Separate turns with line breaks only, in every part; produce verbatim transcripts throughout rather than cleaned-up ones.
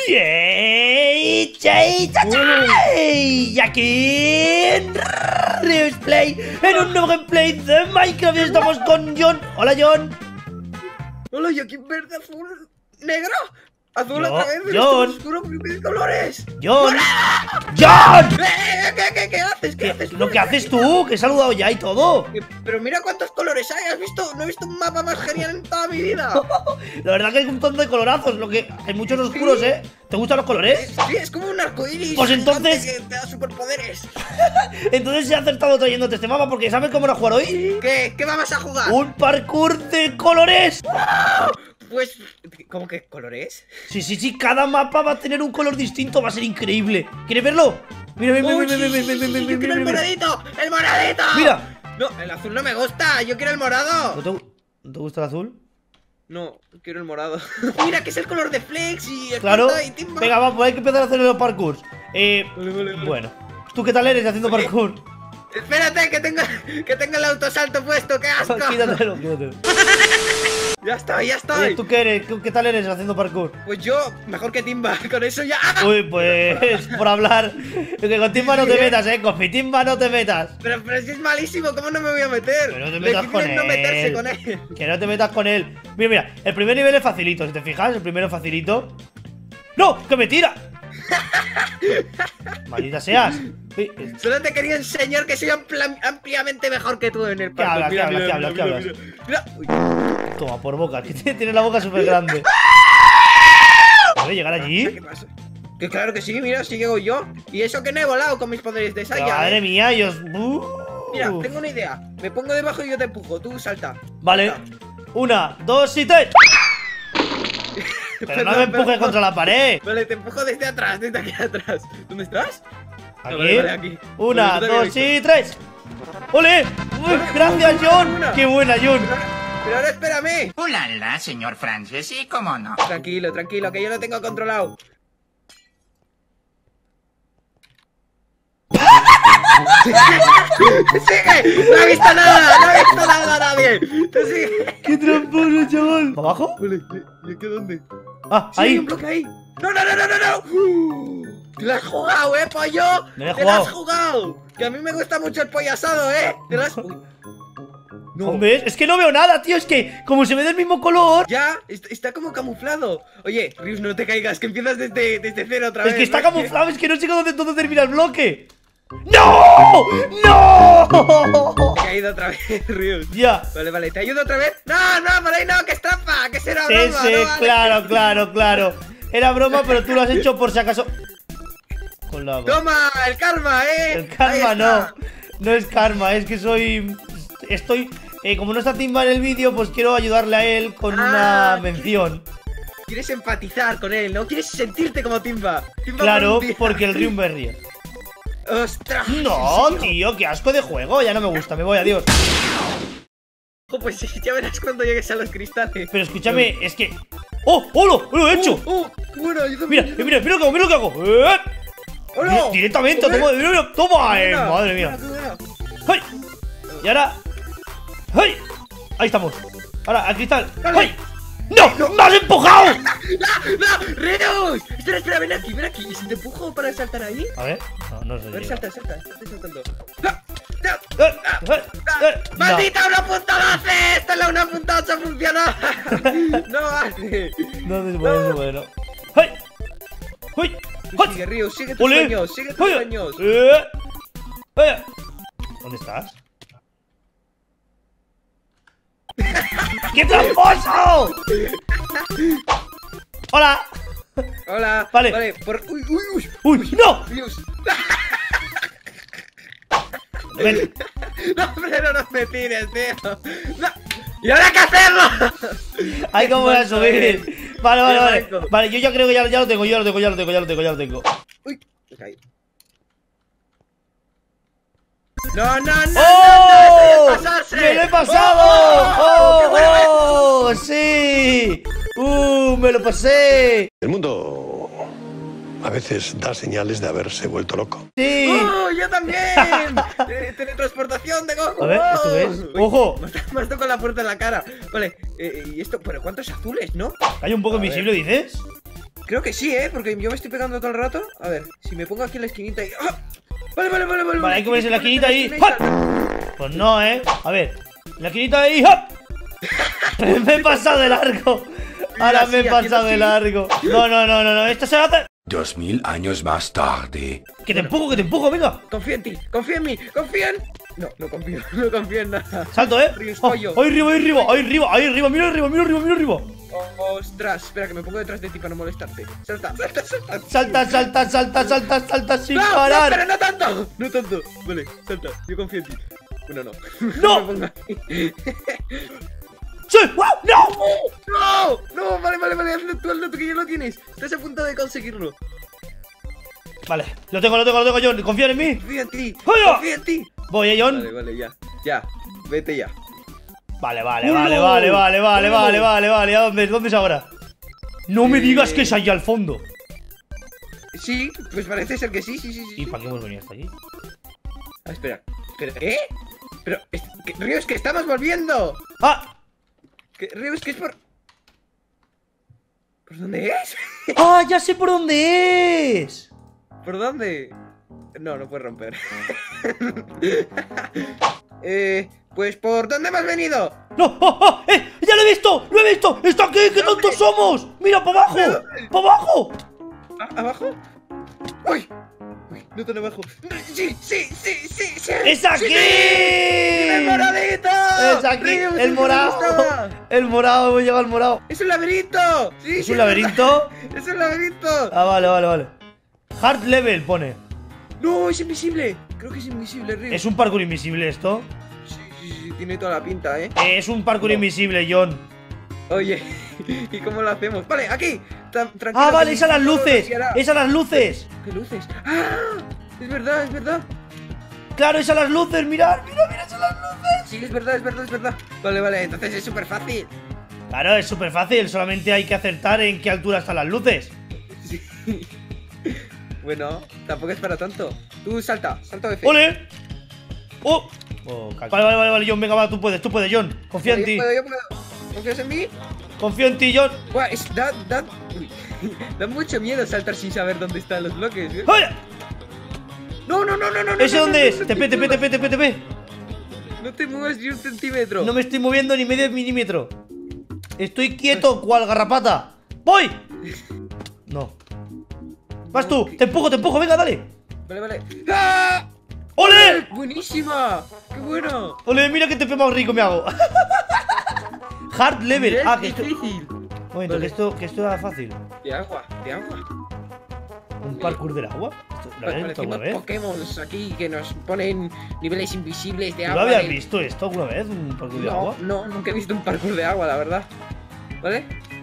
¡Yay! ¡Chay! ¡Chay! Y aquí en Replay, en un nuevo gameplay de Minecraft, y estamos con John. Hola, John.
Hola, y aquí verde, azul, negro. Azul
Yo,
otra vez,
John.
oscuro, de colores.
John. ¡John!
¿Qué, qué, qué, qué haces? ¿Qué,
¿Qué,
haces?
lo que haces tú, que he saludado ya y todo.
Eh, Pero mira cuántos colores hay, ¿has visto? No he visto un mapa más genial en toda mi vida.
La verdad que hay un montón de colorazos, lo que hay muchos oscuros, ¿eh? ¿Te gustan los colores?
Sí, es como un arcoíris.
Pues entonces-
gigante que te da superpoderes.
Entonces se ha acertado trayéndote este mapa, porque ¿sabes cómo era jugar hoy?
¿Qué? ¿Qué vamos a jugar?
¡Un parkour de colores!
Pues, ¿cómo que colores?
Sí, sí, sí, cada mapa va a tener un color distinto, va a ser increíble. ¿Quieres verlo? Mira, mira, mira,
Uy,
mira,
sí,
mira,
sí,
mira,
sí, sí,
mira,
yo
mira,
quiero el
mira.
moradito, el moradito.
Mira.
No, el azul no me gusta, yo quiero el
¿No
morado.
te, ¿no te gusta el azul?
No, quiero el morado. Mira que es el color de Flex y el
Claro.
Corta y Timba.
Venga, vamos, hay que empezar a hacer los parkours. Eh,
Vale, vale, vale.
bueno. ¿Tú qué tal eres haciendo
Oye.
parkour?
Espérate, que tengo, que tengo el autosalto puesto, qué asco.
Quítatelo, quítatelo.
Ya estoy, ya
Oye,
estoy.
¿tú qué eres? ¿Qué, qué tal eres haciendo parkour?
Pues yo, mejor que Timba, con eso ya. ¡Ah!
Uy, pues, por hablar. Que con Timba no te metas, eh. Con mi Timba no te metas.
Pero, pero si es malísimo, ¿cómo no me voy a meter?
Que no te
Lo
metas
difícil
con
es no meterse
él.
con él.
Que no te metas con él. Mira, mira, el primer nivel es facilito, si te fijas, el primero es facilito. ¡No! ¡Que me tira! Maldita seas. Sí, es-
Solo te quería enseñar que soy ampla- ampliamente mejor que tú en el
¿Qué
parkour.
hablas, qué
Mira,
hablas,
mira,
qué hablas,
mira,
qué
mira, mira. Mira. Uy,
Toma, por boca, que tiene la boca súper grande. ¿Puede llegar allí?
¿qué pasa? Que claro que sí, mira, si llego yo. Y eso que no he volado con mis poderes de
Pero,
Saiyan.
madre
¿eh?
mía, yo... Uh.
Mira, tengo una idea. Me pongo debajo y yo te empujo. Tú salta.
Vale,
Salta.
una, dos y tres. Pero no me
Perdón,
empujes
perdón.
contra la pared.
Vale, te empujo desde atrás, desde aquí atrás. ¿Dónde estás?
Aquí,
Vale, vale, aquí.
una,
Vale, yo te
dos
había
y tres. ¡Ole! Uy, gracias, John.
Una.
¡Qué buena, John!
Pero, pero ahora espérame.
Ulala, señor Francis, ¿y cómo no?
Tranquilo, tranquilo, que yo lo tengo controlado. ¡Sigue! ¡No he visto nada! ¡No he visto nada a nadie! ¡Tú sigue!
¡Qué tramposo, chaval! ¿Para abajo?
Vale, ¿y aquí dónde?
Ah,
Sí, hay
ahí.
un bloque ahí. ¡No, no, no, no, no! no! Uh, ¡Te la has jugado, eh, pollo!
Me la he
¡Te la has
jugado.
jugado! Que a mí me gusta mucho el pollo asado, eh. ¡Te la has... Uy. No.
¿Ves? Es que no veo nada, tío. Es que como se ve del mismo color.
Ya, está, está como camuflado. Oye, Rius, no te caigas, que empiezas desde, desde cero otra
Es
vez.
que está
¿no?
camuflado. Es que no sé dónde, dónde termina el bloque. ¡No! ¡No!
Te he caído otra vez, Rius.
Ya.
Vale, vale, ¿te ayudo otra vez? No, no, por ahí no, que es trampa, que será
Sí,
broma,
sí,
no vale.
claro, claro, claro. Era broma, pero tú lo has hecho por si acaso. Con la...
Toma, el karma, eh.
El karma
Ahí
no.
está.
No es karma, es que soy. Estoy. Eh, como no está Timba en el vídeo, pues quiero ayudarle a él con
Ah,
una mención.
Quieres empatizar con él, ¿no? Quieres sentirte como Timba. Timba
Claro,
por un día.
porque el Riumberry.
¡Ostras!
No,
¿en serio?
tío, qué asco de juego. Ya no me gusta, me voy, adiós.
Ojo, pues sí, ya verás cuando llegues a los cristales.
Pero escúchame, es que. ¡Oh! ¡Oh! ¡Lo he hecho!
¡Oh! oh, bueno, yo
Mira,
también.
mira, mira lo que hago, mira lo que hago. ¡Eh!
¡Oh, no!
Mira, directamente,
Joder,
toma, mira, mira, toma, eh,
mira,
madre
mira,
mía.
mira.
¡Ay! Y ahora. ¡Ay! Ahí estamos. Ahora, al cristal.
Vale.
¡Ay! ¡No! ¡Me has empujado!
¡No! ¡No! ¡Reus! Espera, espera, ven aquí, ven aquí. ¿Y si te empujo para saltar ahí?
A ver. No, no
A
sé.
ver,
yo.
salta, salta, estoy saltando. ¡No! ¡No!
Eh, eh, eh, no.
¡Maldita una punta doce! ¡Esta es la una punta ocho funciona! ¡No hace!
No se puede, no se puede, no. ¡Ay! ¡Ay! ¡Ay!
Sigue, Río, sigue tus
¡Ole!
sueños, sigue tus
¡Oye!
sueños.
¡Eh! ¡Eh! ¿Dónde estás? ¡Qué tramposo! ¡Hola!
Hola.
Vale.
Vale, por... ¡Uy, uy, uy!
¡Uy! ¡No!
Dios.
Ven.
No, hombre, no nos me tires, tío. No. ¿Y ahora qué hacemos?
¡Ay, cómo voy a
manco
subir!
eres.
Vale, vale,
Qué
vale.
manco.
Vale, yo ya creo que ya, ya lo tengo, ya lo tengo, ya lo tengo, ya lo tengo, ya lo tengo.
Uy, me caí. No, no, no, no, no,
¡Oh!
eso ya es pasarse.
¡Me lo he pasado!
¡Oh! ¡Qué bueno!
¡Oh! ¡Oh! ¡Sí! ¡Uh! ¡Me lo pasé!
El mundo a veces da señales de haberse vuelto loco.
¡Sí!
¡Oh, yo también! Eh, teletransportación de Goku.
A ver, ¿esto qué es?
Uy,
¡Ojo!
Me has- me has tocado la puerta en la cara. Vale, eh, y esto, pero ¿cuántos azules, no?
¿Hay un poco
A ver.
invisible, dices?
Creo que sí, ¿eh? Porque yo me estoy pegando todo el rato. A ver, si me pongo aquí en la esquinita y... ¡Ah! Vale, vale, vale, vale.
Vale, hay que ponerse en la esquinita ahí.
y
¡Hop! Pues no, ¿eh? A ver, en la esquinita ahí. ¡Hop! Me he pasado de largo. Ahora
Mira,
me he
sí,
pasado
haciendo
de
así.
largo. No, no, no, no, no. Esto se va a hacer.
Dos mil años más tarde.
Que te empujo, que te empujo, venga.
Confía en ti, confía en mí, confía en... No, no confío, no confío en nada.
Salto, ¿eh?
Ríos,
Oh,
pollo.
ahí arriba, ahí arriba, ahí arriba, ahí arriba. Mira arriba, mira arriba, mira arriba.
Ostras, espera que me pongo detrás de ti para no molestarte. Salta, salta, salta.
Salta, salta, salta, salta, salta sin
No, no,
parar.
pero no tanto. No tanto. Vale, salta, yo confío en ti. Bueno, no.
¡No!
Me pongo aquí.
¡Sí! ¡Wow! ¡No!
¡No! No, vale, vale, vale, hazlo tú, hazlo tú, que ya lo tienes. Estás a punto de conseguirlo.
Vale, lo tengo, lo tengo, lo tengo, John. ¿Confías en mí?
Confía en ti,
¡Hola!
confía en ti.
Voy, ¿eh, John?
Vale, vale, ya, ya, vete ya.
Vale, vale,
¡Uno!
vale, vale, vale, vale,
¡Uno!
vale, vale, vale. ¿A dónde, dónde es ahora? No me
Eh.
digas que es allá al fondo.
Sí, pues parece ser que sí, sí, sí, sí.
¿Y
sí.
para qué hemos venido hasta aquí?
Ah, espera, espera, ¿eh? Pero, es, que, Ríos, que estamos volviendo.
¡Ah!
Que, Ríos, que es por... ¿Por dónde es?
¡Ah! ¡Ya sé por dónde es!
¿Por dónde? No, no puedes romper. eh, pues ¿por dónde hemos venido?
¡No! ¡Oh, oh! ¡Eh! ¡Ya lo he visto! ¡Lo he visto! ¡Está aquí! ¡Qué tontos somos! ¡Mira, para abajo! ¡Para abajo!
¿A- ¿Abajo? ¡Uy! Uy, no tan abajo. ¡Sí, sí, sí, sí! sí
¡Es aquí!
¡Sí, sí! ¡El moradito!
¡Es aquí!
Ríos,
¡El
¿es que
morado!
me gusta?
¡El morado! Hemos llegado al morado.
¡Es un laberinto! Sí,
¿Es
sí,
un laberinto?
verdad. ¡Es un laberinto!
Ah, vale, vale, vale. Hard level pone.
¡No, es invisible! Creo que es invisible, Ríos.
¿Es un parkour invisible esto?
Sí, sí, sí, tiene toda la pinta, ¿eh?
Eh, Es un parkour
No.
invisible, John.
Oye, ¿y cómo lo hacemos? Vale, aquí. Tra- tranquilo,
Ah, vale,
que
es a las
todo lo
luces.
guiará.
Es a las luces.
¿Qué luces? ¡Ah! Es verdad, es verdad.
Claro, es a las luces. Mirad, mira, mira, es a las luces.
Sí, es verdad, es verdad, es verdad. Vale, vale, entonces es súper fácil.
Claro, es súper fácil. Solamente hay que acertar en qué altura están las luces.
Sí. Bueno, tampoco es para tanto. Tú salta, salta F.
¡Ole! ¡Oh! Oh, vale, vale, vale, vale, John, venga, va, tú puedes, tú puedes, John. Confía en
Yo
ti.
puedo, yo puedo. ¿Confías en mí?
Confío en ti, John.
Buah, es, da, da, uy. Da mucho miedo saltar sin saber dónde están los bloques, ¿eh?
¡Oye!
No, no, no, no, no.
¿Ese
no,
dónde
no,
es?
no,
T P,
no,
T P,
no,
T P, T P, T P.
No te muevas ni un centímetro.
No me estoy moviendo ni medio milímetro. Estoy quieto, cual garrapata. ¡Voy! No. Vas tú, te empujo, te empujo, venga, dale.
Vale, vale. ¡Ah!
¡Ole!
¡Buenísima! ¡Qué bueno!
Ole, mira que te más rico me hago. Hard level.
Nivel
Ah, que esto.
difícil.
Un momento,
Vale.
que esto, que esto era fácil.
De agua, de agua.
¿Un parkour del agua? ¿Esto ¿Lo habías visto alguna
Parecemos
vez?
Pokémon aquí que nos ponen niveles invisibles de
¿Tú
agua.
lo habías
de-
visto esto alguna vez? ¿Un parkour de
No,
agua?
no, nunca he visto un parkour de agua, la verdad. ¿Vale?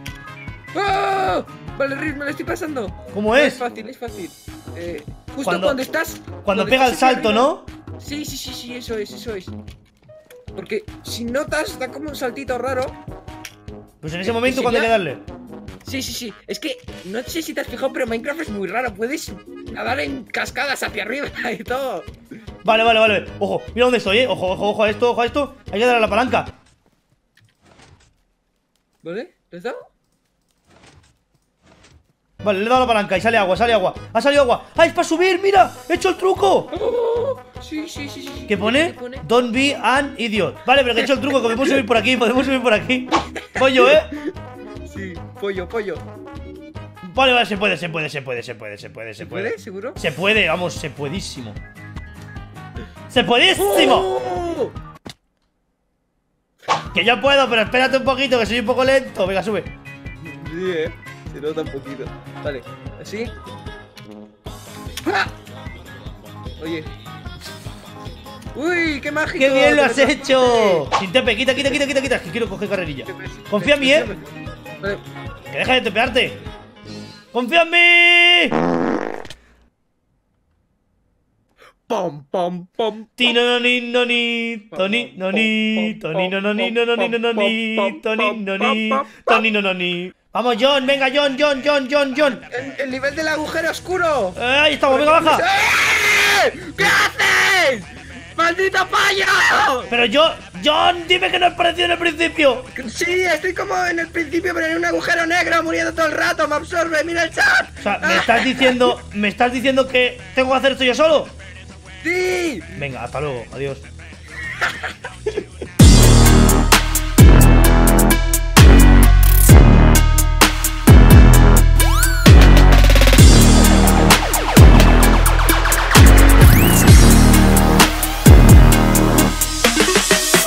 ¡Oh! Vale, Riz, me lo estoy pasando.
¿Cómo
No,
es?
Es fácil, es fácil. Eh, justo
Cuando-
cuando, estás.
Cuando pega el
estás hacia
salto,
arriba-
¿no?
Sí, sí, sí, sí, eso es, eso es. Porque si notas, da como un saltito raro.
Pues en ese momento cuando hay que
sería-
darle.
Sí, sí, sí. Es que no sé si te has fijado, pero Minecraft es muy raro. Puedes nadar en cascadas hacia arriba y todo.
Vale, vale, vale. Ojo, mira dónde estoy, eh. Ojo, ojo, ojo a esto, ojo a esto. Hay que darle a la palanca.
¿Vale? ¿Le has dado?
Vale, le he dado a la palanca y sale agua, sale agua. Ha salido agua. ¡Ah, es para subir! ¡Mira! ¡He hecho el truco!
Oh, sí, sí, sí, sí.
¿Qué pone?
¿Qué pone?
Don't be an idiot. Vale, pero que he hecho el truco, que podemos subir por aquí, podemos subir por aquí. Pollo, ¿eh?
Sí, pollo, pollo.
Vale, vale, se puede, se puede, se puede, se puede, se puede, se puede.
¿Puede? ¿Seguro?
Se puede, vamos, se puedísimo. ¡Se puedísimo!
¡Oh!
Que yo puedo, pero espérate un poquito, que soy un poco lento. Venga, sube.
Sí, eh. Se nota un poquito. Vale, así. ¡Ah! Oye. ¡Uy, qué mágico!
¡Qué bien lo has
Teletransporte.
hecho! Sin tepe, quita, quita, quita, quita, quita. Que quiero coger carrerilla. Confía en mí, ¿eh?
Vale.
Que deja de tepearte. ¡Confía en mí!
Pom, pom, pom.
Tino no ni no ni Toni no ni Toni no no ni no no ni no no ni Toni no ni Toni no no ni. Vamos, John, venga, John, John, John, John, John.
El, el nivel del agujero oscuro.
Eh, Ahí estamos, venga, baja.
¡Eh! ¿Qué haces? ¡Maldito fallo!
Pero yo, John, dime que no es parecido en el principio.
Sí, estoy como en el principio, pero en un agujero negro, muriendo todo el rato, me absorbe, mira el chat.
O sea, me estás diciendo, me estás diciendo que tengo que hacer esto yo solo.
¡Sí!
Venga, hasta luego, adiós.